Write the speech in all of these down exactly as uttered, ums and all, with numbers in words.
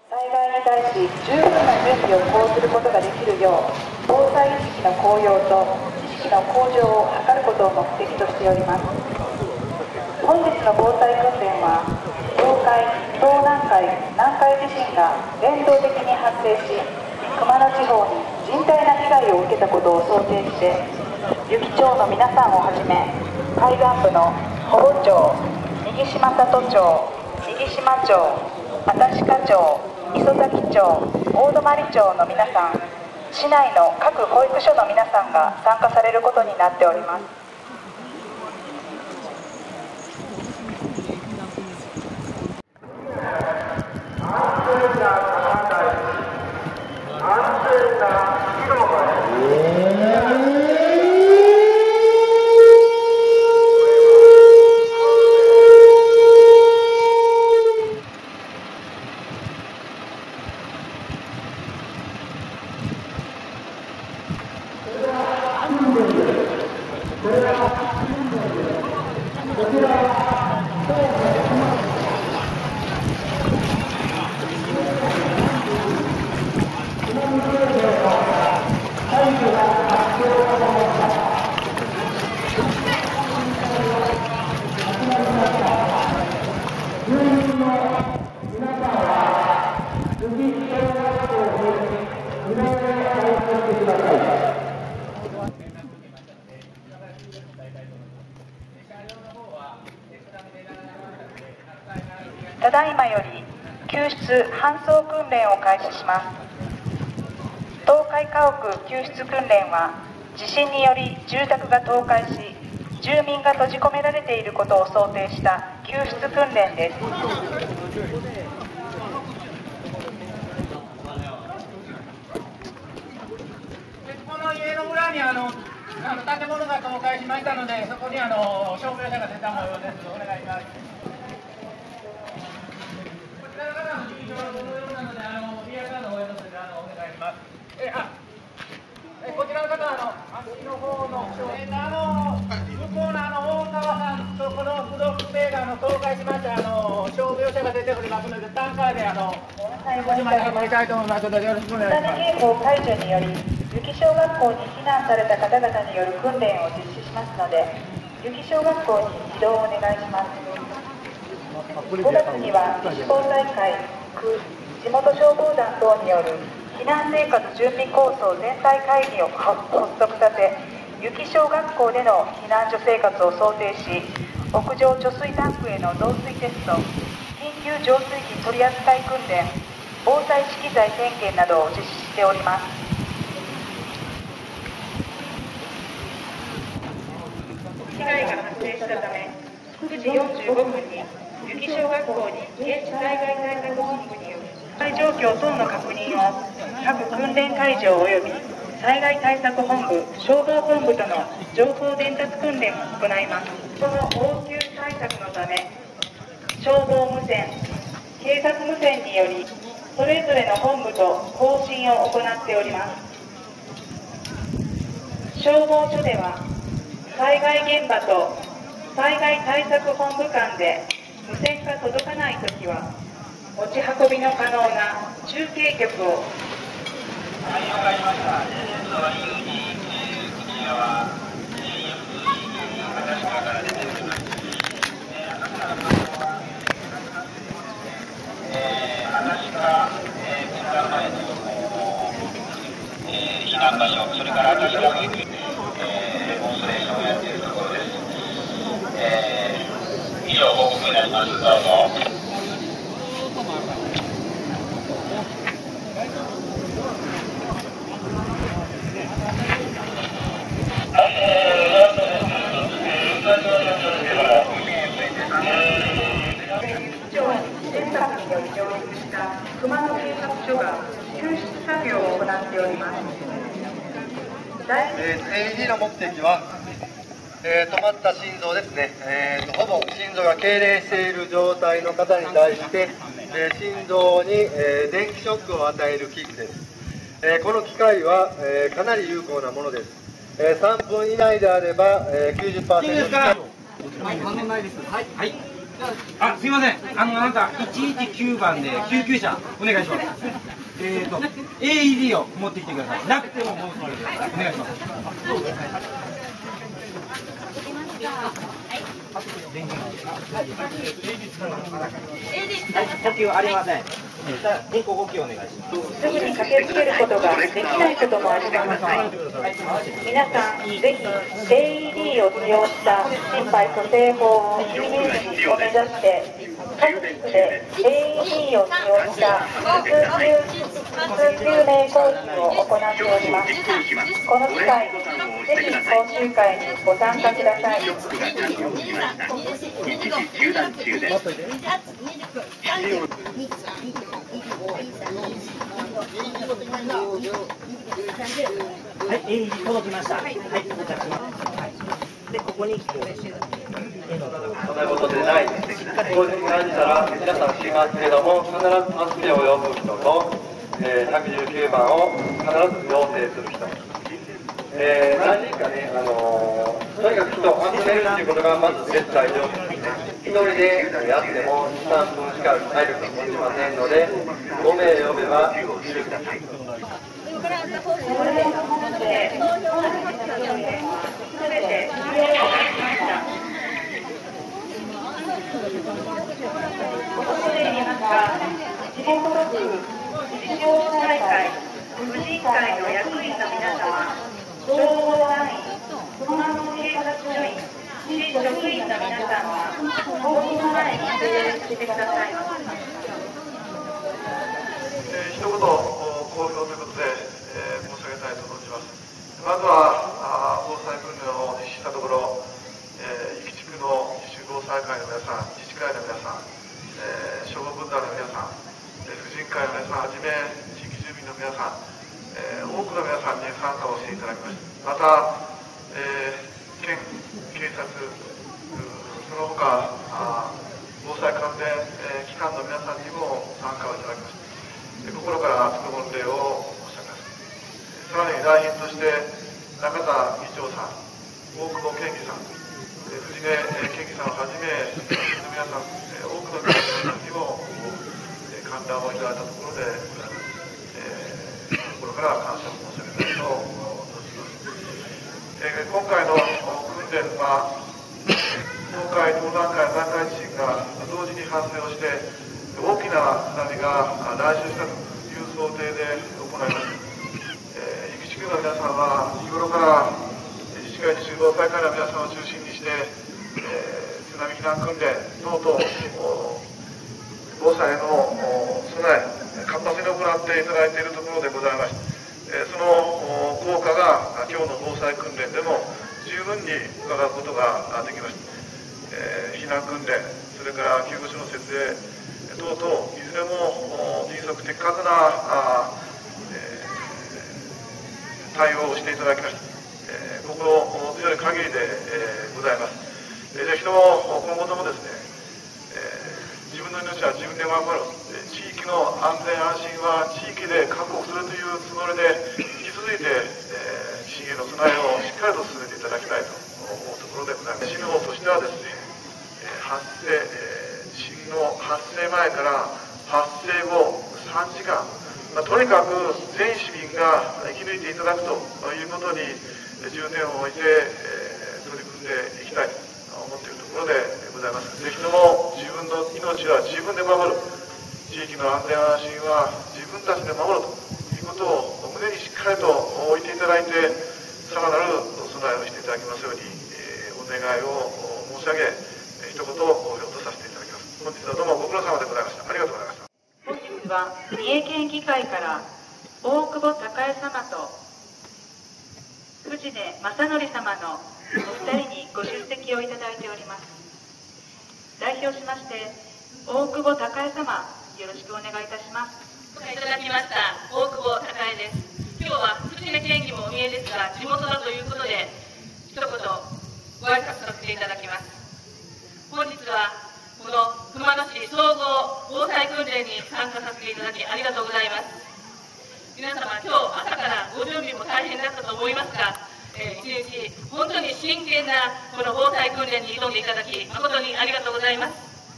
災害に対し十分な準備を講ずることができるよう、防災意識の高揚と知識の向上を図ることを目的としております。本日の防災訓練は、東海、東南海、南海地震が連動的に発生し、熊野地方に甚大な被害を受けたことを想定して、由岐町の皆さんをはじめ、海岸部の保保町、右島里町、右島町、新鹿町、磯崎町、大泊町の皆さん、市内の各保育所の皆さんが参加されることになっております。安全な高台、安全な広場へ。ただいまより救出搬送訓練を開始します。東海家屋救出訓練は、地震により住宅が倒壊し、住民が閉じ込められていることを想定した救出訓練です。 この家の裏にあのあの建物が倒壊しましたので、そこにあの消防車が出た模様です。お願いします。こちらからの入場はこのようなので、あのリアルの方へのであのお願いします。えあえこちらの方はあのあっちの方のえあの向こうのあの大川さんとこのブロック塀があの倒壊しまして、あの消防車が出ておりますので、タンカーであのおしまい運びたいと思いますので、よろしくお願いします。 津波警報解除により、由岐小学校に避難された方々による訓練を実施しますので、由岐小学校に移動をお願いします。ごがつには自主防災会、区、地元消防団等による避難生活準備構想全体会議を発足させ、由岐小学校での避難所生活を想定し、屋上貯水タンクへの導水テスト、緊急浄水器取扱訓練、防災資機材点検などを実施しております。被害が発生したため、くじよんじゅうごふんに由岐小学校に現地災害対策本部による災害状況等の確認を各訓練会場及び災害対策本部、消防本部との情報伝達訓練を行います。その応急対策のため、消防無線、警察無線によりそれぞれの本部と交信を行っております。消防署では災害現場と災害対策本部間で無線が届かないときは、持ち運びの可能な中継局を。はい、わかりました。えー、はユージーきゅうこちらは ジェイエフイージー 私から出ております。えー、私からの情報は、えー、話か、えー、こちら前の、えー、避難場所、それから私がえー、モンストレーションをやっているところです。えー、以上報告になります。どうぞ。熊野警察署が救出作業を行っております。 えー、エーイーディー の目的は、えー、止まった心臓ですね、えー、ほぼ心臓が痙攣している状態の方に対して、えー、心臓に、えー、電気ショックを与える器具です。えー、この機械は、えー、かなり有効なものです。えー、さんぷん以内であれば、えー、きゅうじゅっパーセント 近く。 はい、反応ないです。はい、はい。 あ、すいません。あのなんかいちいちきゅうばんで救急車お願いします。えっと エーイーディー を持ってきてください。なくても申し込んでください。お願いします。はい、呼吸ありません。人工呼吸お願いします。 すぐに駆けつけることができないこともあります。皆さん、ぜひ エーイーディー を使用した心肺蘇生法をイメージを目指して、各地で エーイーディー を使用した緊急救命講習を行っております。この機会にぜひ講習会にご参加ください。 はい、エーイーディー 届きました。はい、到着します。で、ここにこう。 そんなことでない。当日感じたら皆さん知りますけれども、必ず助けを呼ぶ人と、えー、ひゃくじゅうきゅうばんを必ず要請する人。えー、何人かね、あのー、とにかく人を集めるっていうことがまず絶対条件ですね。一人でやってもに、さんぷんしか体力が持ちませんので、ごめい呼べば来てください。 地元六区自治大会婦人会の役員の皆様、消防団員、熊本警察署員、市職員の皆さんは法規の前に出演してください。 えー、一言公表ということで、えー、申し上げたいと存じます。まずは防災訓練を実施したところ、えー、壱岐地区の自主防災会の皆さん、自治会の皆さん、えー、消防分団の皆さん、えー、婦人会の皆さんはじめ地域住民の皆さん、えー、多くの皆さんに参加をしていただきました。また、えー、県警察その他防災関連、えー、機関の皆さんにも参加をいただきました。心から厚く御礼を申し上げます。さらに来賓として中田議長さん、大久保健議さん、藤根健議さんをはじめ皆さん、多くの皆さんにも歓談をいただいたところでございます。えー、心から感謝を申し上げたいと思います。えー、今回の訓練は東海、東南海、南海地震が同時に発生をして大きな津波が来襲したという想定で行います。えー、壱岐地区の皆さんは日頃から自治会、自主防災会の皆さんを中心にして、えー、津波避難訓練等々防災への備え活発に行っていただいているところでございまして、えー、その効果が今日の防災訓練でも十分に伺うことができました。えー、避難訓練、それから救護所の設営等々いずれも迅速的確なあ、えー、対応をしていただきました。えー、心強い限りで、えー、ございます。えー、ぜひとも今後ともですね、えー、自分の命は自分で守る、えー、地域の安全安心は地域で確保するというつもりで引き続いて、えー、地震への備えをしっかりと進めていただきたいと思うところでございます。市の方としてはですね、えー、発生、えー地震の発生前から発生後さんじかん、まあ、とにかく全市民が生き抜いていただくということに重点を置いて、えー、取り組んでいきたいと思っているところでございます。ぜひとも自分の命は自分で守る、地域の安全安心は自分たちで守るということを胸にしっかりと置いていただいて、さらなる備えをしていただきますように、えー、お願いを申し上げ、一言公表とさせていただきます。本日はどうもご苦労様でございました。ありがとうございました。 本日は三重県議会から大久保孝恵様と藤根正則様のお二人にご出席をいただいております。代表しまして大久保孝恵様、よろしくお願いいたします。 お願いいただきました大久保孝恵です。今日は藤根県議もお見えですが、地元だということで一言ご挨拶させていただきます。本日はこの熊野市総合防災訓練に参加させていただきありがとうございます。皆様、今日朝からご準備も大変だったと思いますが、えー、一日本当に真剣なこの防災訓練に挑んでいただき誠にありがとうございます。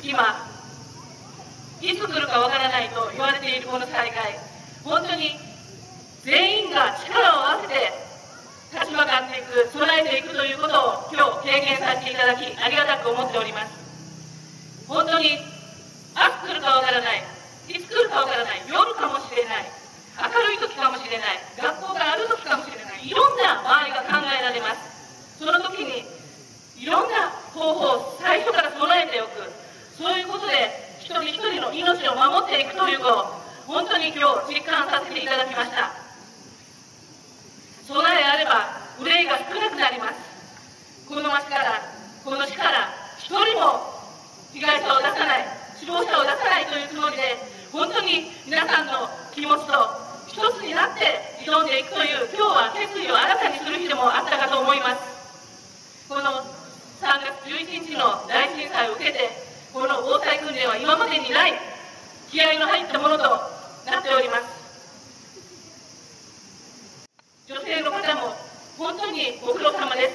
今いつ来るかわからないと言われているこの災害、本当に全員が力を合わせて立ち向かっていく、備えていくということを今日経験させていただき、ありがたく思っております。本当に明日来るかわからない、いつ来るかわからない、夜かもしれない、明るい時かもしれない、学校がある時かもしれない、いろんな場合が考えられます。その時にいろんな方法を最初から備えておく、そういうことで一人一人の命を守っていくということを本当に今日実感させていただきました。備えあれば憂いが少なくなります。この町からこの市から一人も被害者を出さない、死亡者を出さないというつもりで、本当に皆さんの気持ちと一つになって挑んでいくという、今日は決意を新たにする日でもあったかと思います。このさんがつじゅういちにちの大震災を受けて、この防災訓練は今までにない気合の入ったものとなっております。女性の方も本当にご苦労様です。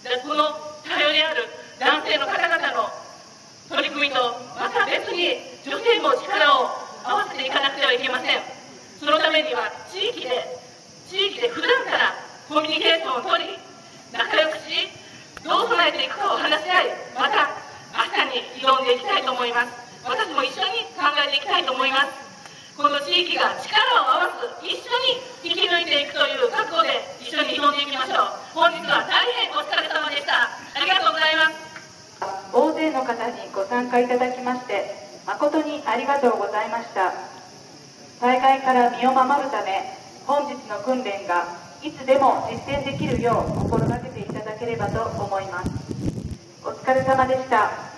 でこの頼りある男性の方々の取り組みと、また別に女性も力を合わせていかなくてはいけません。そのためには地域で地域で普段からコミュニケーションを取り、仲良くし、どう備えていくかを話し合い、また明日に挑んでいきたいと思います。私も一緒に考えていきたいと思います。この地域が力を合わす、一緒に引き抜いていくという覚悟で一緒に挑んでいきましょう。本日は大変お疲れ様でした。ありがとうございます。 大勢の方にご参加いただきまして誠にありがとうございました。災害から身を守るため、本日の訓練がいつでも実践できるよう心がけていただければと思います。お疲れ様でした。